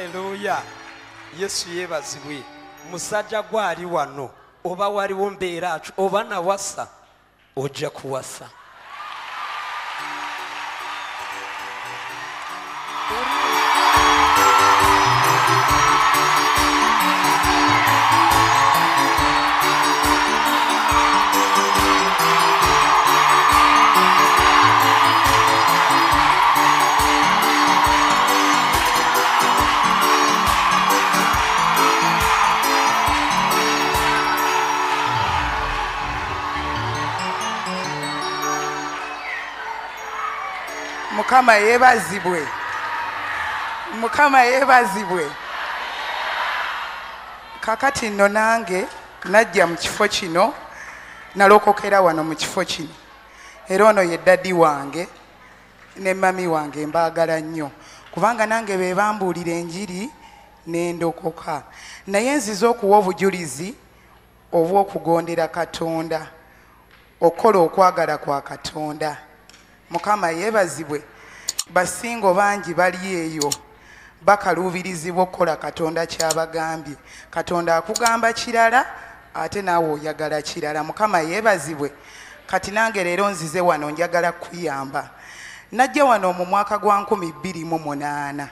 Hallelujah. Yesu yebazibwe. Musajja gwali wano oba waliwo mbeera oba nawasa ojja kuwasa. Mukama yebazibwe. Mukama yebazibwe. Kakati nno nange najja mu kifo kino nalokokera wano mu kifo kino. Era ono ye daddi wange ne mami wange mbaagala nnyo kubanga nange be bambuulira enjiri n'endokoka. Naye nziza okuwa obujulizi obw'okugondera Katonda, okukola okwagala kwa Katonda. Mukama yebazibwe. Basingo bangi bali eyo bakaluubirizibwa okukola Katonda kyabagambye. Katonda akugamba kirala ate naawe oyagala kirala. Mukama yebazibwe. Kati nange leero nzize wano njagala kuyamba. Najja wano mu mwaka gwa 2008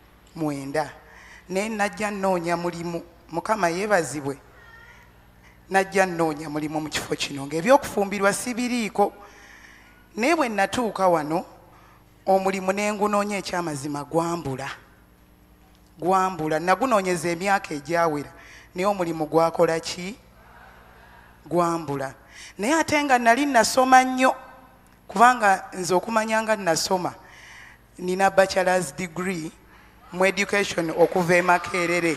naye najja nnoonya mulimu. Mukama yebazibwe. Najja nnoonya mulimu mu kifo kino ng'ebyokufumbirwa sibiriiko. Naye bwe natuuka wano omulimu nengunoonya ekyamazima gwambula. Nagunoonyeza emyaka egyawera naye omulimu gwakola ki? Gwambula. Naye ate nga nali nasoma nnyo kubanga nze okumanya nga nasoma nina bachelor's degree mu education okuva e Makerere.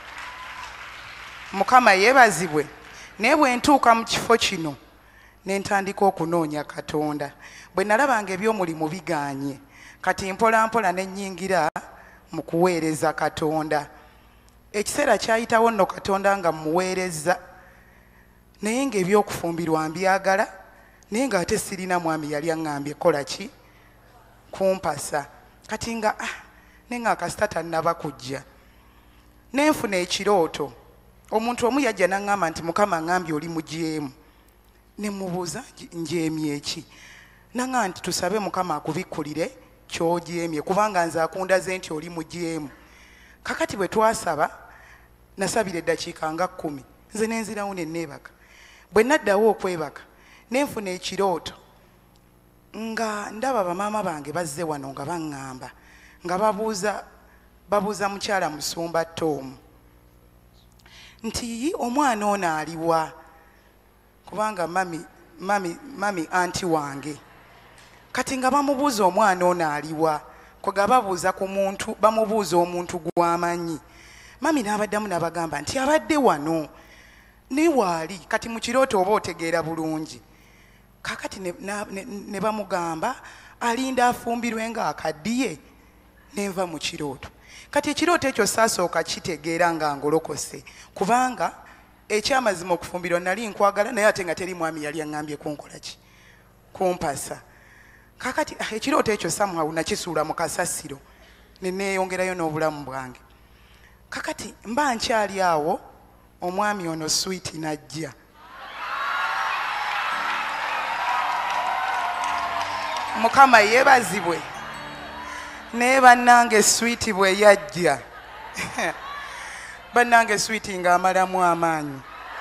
Mukama yebazibwe. Naye bwe ntuuka mu kifo kino nentandika okunoonya Katonda. Bwe nalabanga ebyomulimu biganye kati mpola mpola nenyingira mu kuweereza Katonda. Ekiseera kyayitawo nno Katonda nga muweereza naye ng'ebyokufumbirwa mbyagala naye ng'ate sirina mwami yali aŋŋambye kola ki? Kumpasa. Kati nga nenga akasita tannaba kujja nenfuna ekirooto. Omuntu omu yajja n'aŋŋamba nti Mukama aŋŋambye oli mujeemu. Nemubuuza njeemye eki? Nanga nti tusabe Mukama akubikkulire ky'ojeemye kubanga nze akundaze nti oli mujeemu. Kakati bwe twasaba nasabira eddakiika nga 10 nze nenzirawo ne neebaka. Bwe naddawo okwebaka nenfuna ekirooto nga ndaba bamaama bange bazze wano nga baŋŋamba nga babuuza mukyala Musumba Tom nti omwana ono aliwa? Kubanga mami anti wange. Kati nga bamubuuza omwana ono aliwa kwega babuuza ku muntu, bamubuuza omuntu gw'amanyi. Mami n'abaddamu n'abagamba nti abadde wano ne waali. Kati mu kirooto oba otegeera bulungi. Kakati ne bamugamba alinda afumbirwe nga akaddiye. Nenva mu kirooto. Kati ekirooto ekyo saasooka kitegeera nga ngolokose kubanga ekyamazima okufumbirwa nali nkwagala naye ate nga teri mwami yali aŋŋambye kunkola ki? Kumpasa. Kakati ekirooto ekyo somehow nakisuula mu kasasiro ne neeyongerayo n'obulamu bwange. Kakati mba nkyali awo omwami ono Sweet najja. Mukama yebazibwe. Naye bannange Sweet bwe yajja bannange Sweet ng'amalamu amaanyi.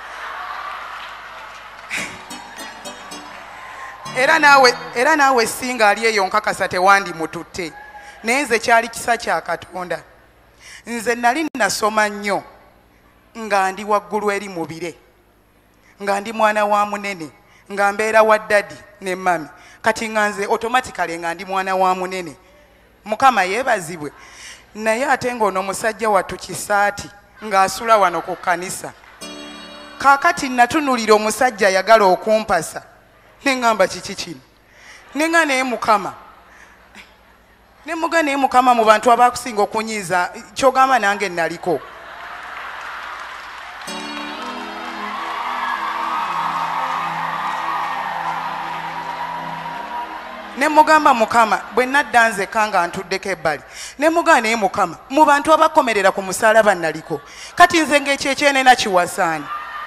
Era naawe singa ali eyo nkakasa tewandi mututte. Naye nze kyali kisa kya Katonda. Nze nali nasoma nnyo nga ndi waggulu eri mu bire, nga ndi mwana wa munene, nga mbeera wa daddi ne mami. Kati nga nze automatically nga ndi mwana wa munene. Mukama yebazibwe. Naye ate ng'ono musajja wattu kisaati ng'asula wano ku kkanisa. Kaakati natunulira omusajja ayagala okumpasa. Neŋŋamba kiki kino? Nenga naye Mukama. Nemuga naye Mukama mu bantu abakusinga okunyiiza ky'ogamba nange naliko. ne mugamba Mukama bwe nadda nzekka nga ntuddeko ebbali ne mugamba naye Mukama mu bantu abakomerera ku musalaba naliko kati nze ng'ekyekyenena kiwasaani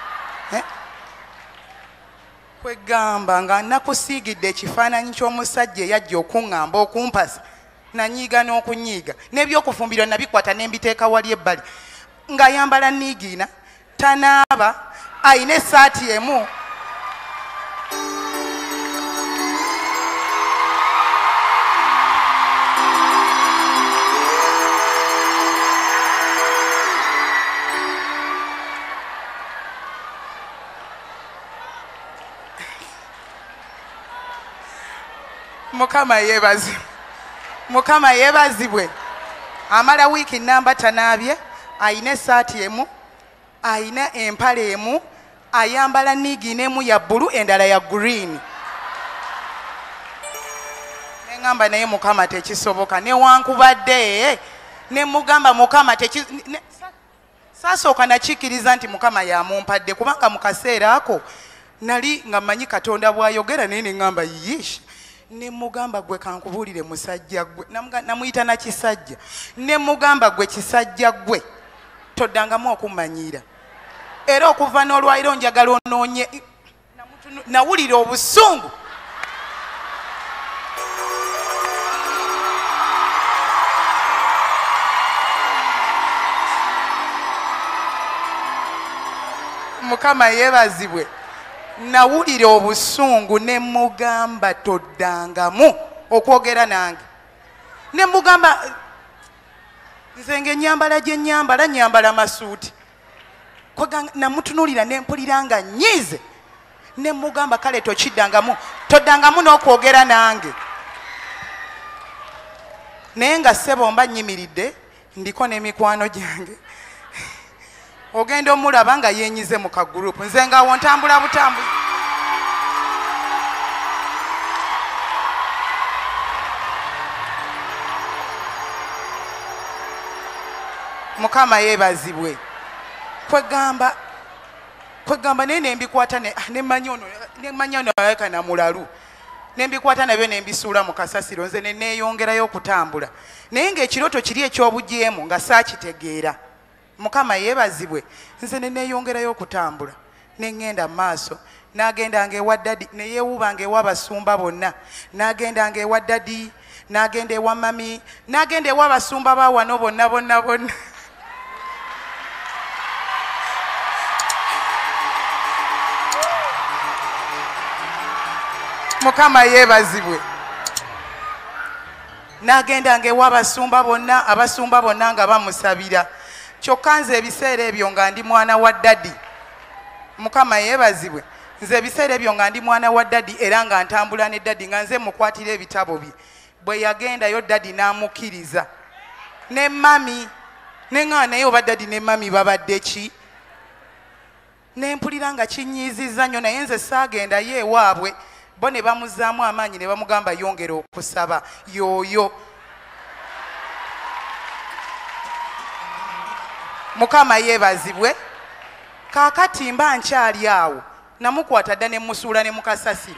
kwegamba nga nakusiigidde ekifaananyi ky'omusajja eyajja okuŋŋamba okumpasa nanyiiga n'okunyiiga n'ebyokufumbirwa nabikwata ne mbiteeka wali ebbali ng'ayambala niigiina tanaaba ayina essaati emu Mukama yeebazibwe amala wiiki namba tanaabye ayina essaati emu ayina empale emu ayambala niigiina emu ya bbulu endala ya green neŋŋamba naye Mukama tekisoboka newankubadde ne mugamba Mukama saasooka nakikkiriza nti Mukama yamumpadde kubanga mu kaseera ako nali nga mmanyi Katonda bw'ayogera naye ne ŋŋamba yiishi ne mugamba gwe kankubuulire musajja gwe namuyita na kisajja ne mugamba gwe kisajja gwe toddangamu okumanyiira era okuva n'olwaliro njagala onoonye nawulira obusungu Mukama yeebazibwe nawulira obusungu ne mugamba toddangamu okwogera nange ne mugamba nze ng'ennyambala gye nyambala masuuti namutunulira ne mpulira nga nnyiize ne mugamba kale toddangamu n'okwogera nange naye nga ssebo mba nnyimiridde ndiko n'emikwano gyange ogenda omulaba nga yenyize mu kagurupu nze ngaawo ntambula butambuzi Mukama yeebazibwe kwegamba naye nembikwata nemanya ono alabika na mulalu nembikwata nabyo nembisuula mu kasasiro nze neneeyongerayo okutambula naye ng'ekirooto kiri eky'obujeemu nga saakitegeera Mukama yeebazibwe nze neneeyongerayo okutambula neŋŋenda mu maaso n'agendanga ewa ddadi neyeewubanga ewa abasumba bonna n'agendanga ewa ddadi n'agenda ewa mami n'agenda ewa abasumba ba wano bonna Mukama yeebazibwe n'agendanga ewa abasumba bonna nga bamusabira kyokka nze ebiseera ebyo nga ndi mwana wa ddadi Mukama yeebazibwe nze ebiseera ebyo nga ndi mwana wa ddadi era nga ntambula ne ddadi nga nze mukwatira ebitabo bye bwe yagendayo ddadi n'amukkiriza ne mami neŋŋaa naye oba ddadi ne mami babadde ki ne mpulira nga kinnyiizizza nnyo naye nze saagendayo ewaabwe bo ne bamuzzaamu amaanyi ne bamugamba yongera okusaba yooyo Mukama yeebazibwe kaakati mba nkyali awo namukwata dda ne musuula ne mukasasiro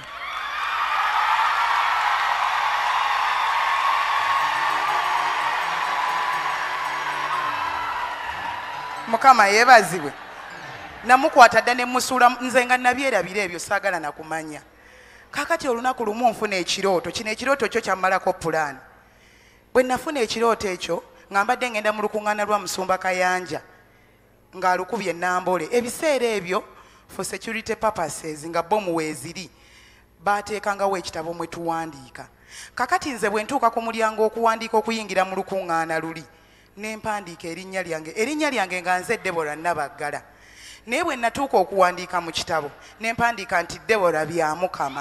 Mukama yeebazibwe namukwata dda ne musuula nze nga nabyerabira ebyo saagala nakumanya kaakati olunaku lumu nfuna ekirooto kino ekirooto kyo kyammalako pulaani bwe nafuna ekirooto ekyo nga mbadde ngenda mu lukuŋŋaana lwa Musumba Kayanja ng'alukubye Nambole ebiseera ebyo for security purposes nga bomu weeziri baateekangawo ekitabo mwe tuwandiika kakati nze bwe ntuuka ku mulyango okuwandiika okuyingira mu lukuŋŋaana luli ne mpandiika erinnya lyange nga nze Deborah Nabaggala naye bwe natuuka okuwandiika mu kitabo ne mpandiika nti Deborah Byamukama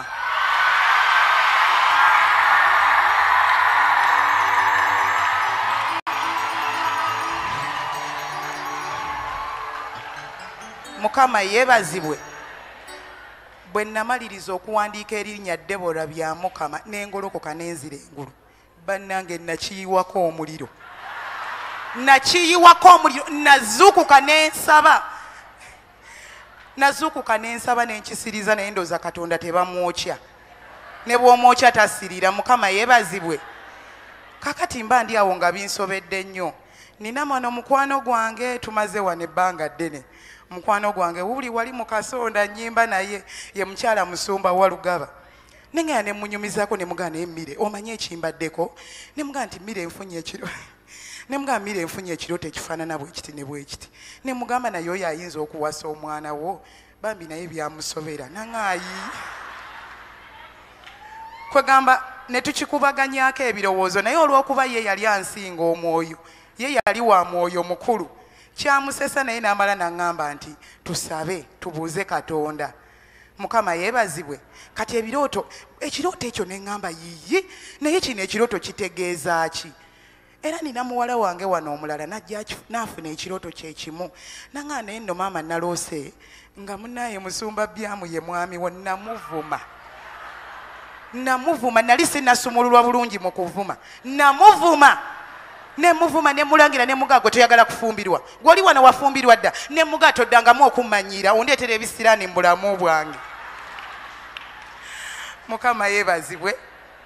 Mukama yeebazibwe bwe namaliriza okuwandiika erinnya Deborah Byamukama n'engolokoka n'enzira engulu bannange nakiyiwako omuliro nazuukuka n'ensaba n'enkisiriza naye ndowooza Katonda tebamwokya ne bw'omwokya tasirira. Mukama yeebazibwe. Kakati mba ndi awo nga binsobedde nnyo. Nina mwana mukwano gwange tumaze wano ebbanga ddene. Mukwano gwange wuli wali mu Kasonda nnyimba naye ye mukyala Musumba Walugaba. Nengera ne munyumizaako ne mugana emmire omanye ekimbaddeko ne mugana nti mmire enfunye ekiro ne mugamba mmire enfunye ekiro tekifaanana bwe kiti ne bwe kiti ne mugamba naye oyo ayinza okuwasa omwana wo bambi naye byamusobera naŋaayi kwegamba ne tukikubaganyaako ebirowoozo naye olw'okuba ye yali ansinga omwoyo ye yali wa mwoyo mukulu kyamusesa naye n'amala n'aŋŋamba nti tusabe tubuuze Katonda. Mukama yeebazibwe. Kati ekirooto ekyo ne ŋŋamba yiyi naye kino ekirooto kitegeeza ki? Era nina muwala wange wano omulala najja n'afuna ekirooto kye kimu naŋŋamba naye nno maama naloose nga munnaye Musumba Byamu ye mwami wo namuvuma nali sinnasumululwa bulungi mu kuvuma namuvuma ne mulangira ne mugago toyagala kufumbirwa gwoli wano wafumbirwa dda ne mugato ddangamu okumanyiira ondeetera ebisiraani mu bulamu bwange. Mukama yeebazibwe.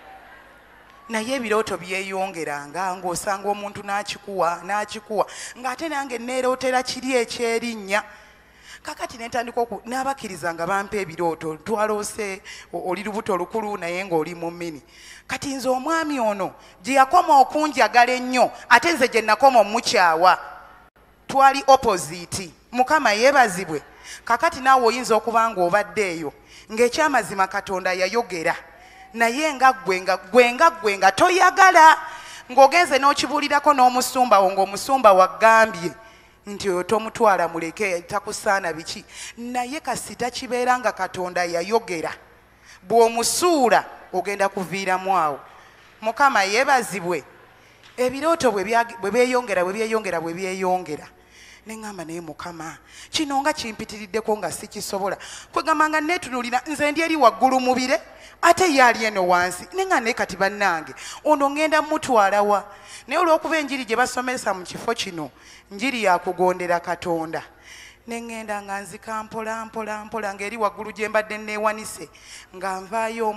Naye ebirooto byeyongeranga ng'osanga omuntu n'akikuwa ng'ate nange neerootera kiri ekyerinnya. Kakati netandika n'abakkiriza nga bampa ebirooto twaloose oli lubuto lukulu naye ng'oli mu mmini. Kati nze omwami ono gye yakoma okunjagala ennyo ate nze gye nakoma omukyawa twali opposite. Mukama yeebazibwe. Kakati naawe oyinza okuba ng'obadde eyo ng'ekyamazima Katonda yayogera naye nga gwe nga toyagala ng'ogenze n'okibuulirako n'omusumba wo ng'omusumba waggambye nti oyo tomutwala muleke takusaana biki naye kasita kibeera nga Katonda yayogera bw'omusuula ogenda kuviiramu awo. Mukama yeebazibwe. Ebirooto bwe byeyongera neŋŋamba naye Mukama kino nga kimpitiriddeko nga sikisobola kwegamba nga neetunulira nze ndi eri waggulu mubire ate ye ali eno wansi neŋŋamba naye kati bannange ono ŋŋenda mutwalawa. Naye olw'okuba enjiri gye basomesa mu kifo kino njiri yakugondera Katonda neŋŋenda nga nzika mpola ng'eri waggulu gye mbadde neewanise nga nvaayo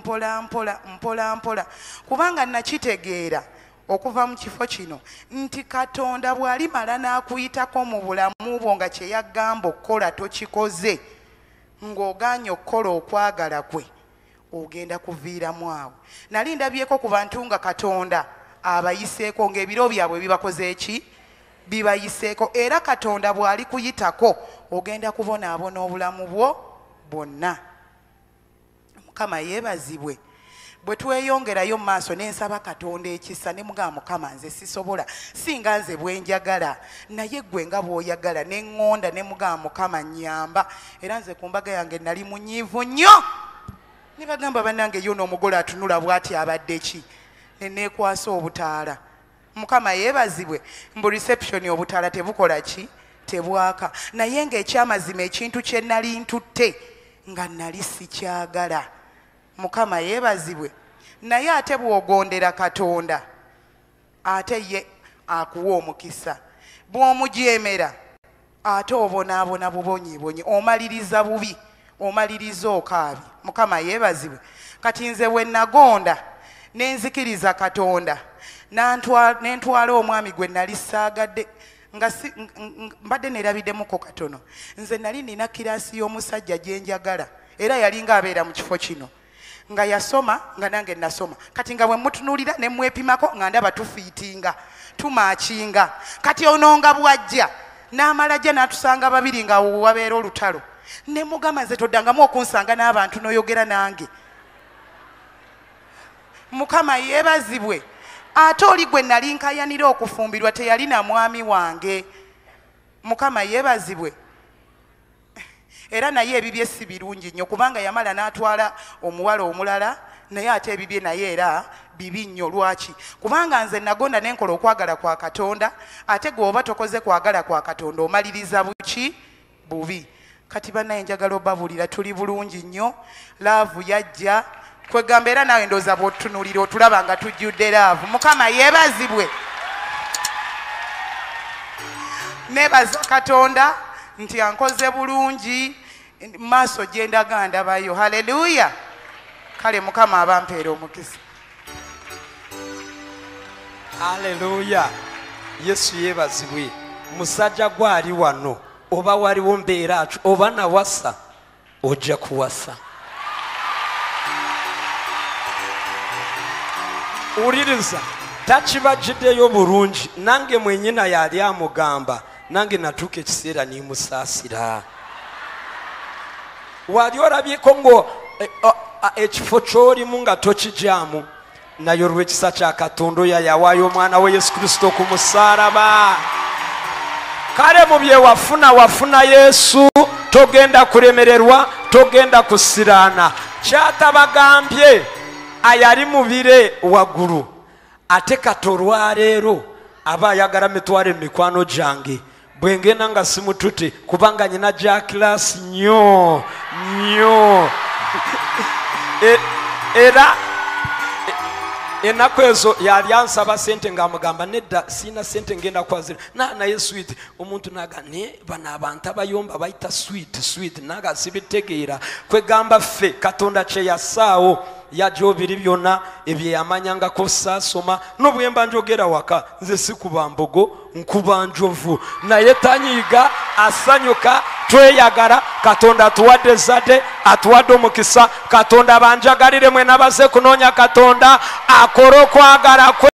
mpola kubanga nakitegeera okuva mu kifo kino nti Katonda bw'alimala n'akuyitako mu bulamu bwo nga kye yagamba okukola tokikoze ng'ogaanye okukola okwagala kwe ogenda kuviiramu awo. Nali ndabyeko ku bantu nga Katonda abayiseeko ng'ebiro byabwe bibakoze eki bibayiseeko era Katonda bw'ali kuyitako ogenda kubonaabona obulamu bwo bwonna. Mukama yeebazibwe. Bwe tweyongerayo mu maaso ne nsaba Katonda ekisa ne mugamba Mukama nze sisobola singa nze bwenjagala naye ggwe nga bw'oyagala ne ŋŋonda ne mugamba Mukama nnyamba era nze ku mbaga yange nali munyiivu nnyo ne bagamba bannange yo n'omugole atunula bw'ati abadde ki ne neekwasa obutaala. Mukama yeebazibwe. Mbu reception obutaala tebukola ki tebwaka naye ng'ekyamazima ekintu kye nali ntutte nga nali sikyagala. Mukama yeebazibwe. Naye ate bw'ogondera Katonda ate ye akuwa omukisa bw'omujeemera ate obonaabona bubonyibonyi omaliriza bubi omaliriza okaabi. Mukama yeebazibwe. Kati nze bwe nagonda nenzikiriza Katonda nentwala omwami gwe nali saagadde nga mbadde neerabiddemuko katono. Nze nali nina kiraasi y'omusajja gye njagala era yalinga abeera mu kifo kino nga yasoma nga nange nasoma kati nga bwe mutunuulira ne mwepimako nga ndaba tufiitinga tumaakinga. Kati ono nga bwajja n'amala ajja n'atusanga babiri nga wabeera olutalo ne mugamba nze toddangamu okunsanga n'abantu n'oyogera nange. Mukama yeebazibwe. Ate oli gwe nali nkayanira okufumbirwa teyali na mwami wange. Mukama yeebazibwe. Era naye ebibye si birungi nnyo kubanga yamala n'atwala omuwala omulala naye ate ebibye naye era bibi nnyo. Lwaki? Kubanga nze nagonda n'enkola okwagala kwa Katonda ate gwe oba tokoze kwagala kwa Katonda omaliriza buki bubi. Kati bannaye njagala obabuulira tuli bulungi nnyo. Laavu yajja kwegamba era nawe ndooza bw'otunuulira otulaba nga tujjudde laavu. Mukama yeebazibwe. Neebaza Katonda nti ankoze bulungi maaso gye ndaga ndabayo. Haleluya. kale Mukama abampeera omukisa. Haleluya. Yesu yebazibwe. Musajja gwali wano oba waliwo mbeera oba nawasa ojja kuwasa. Uliriza takibajjiddeyo bulungi nange mwenyina yali amugamba nange natuuka ekiseera nimusaasira. Wali olabyeko ngo ekifo ky'olimu nga tokijaamu naye olw'ekisa kya Katonda oyo yawaayo omwana we Yesu Kristo ku musaalaba. Kale mu bye wafuna Yesu, togenda kulemererwa, togenda kusiraana. Kyatabagambye ayali mu bire waggulu ate kati olwaleero aba ayagala mitwalo emikwano gyange bwe ngenda nga simutute kubanga nyina gya kilasi nnyo nnyo. Era ennaku ezo yali ansaba sente ng'amugamba nedda siina sente ngenda kwazira naye sweet. Omuntu naga ne bano abantu abayomba bayita sweet naga sibitegeera kwegamba ffe Katonda kye yassaawo yajobiri byonna ebyo yamanyangako saasoma n'obwemba njogera waka nze sikuba mbogo nkuba njovu naye tanyiiga asanyuka tweyagala. Katonda atuwadde ezzadde atuwadde omukisa. Katonda banjagalire mwe nabaze kunoonya Katonda akole okwagala kwe.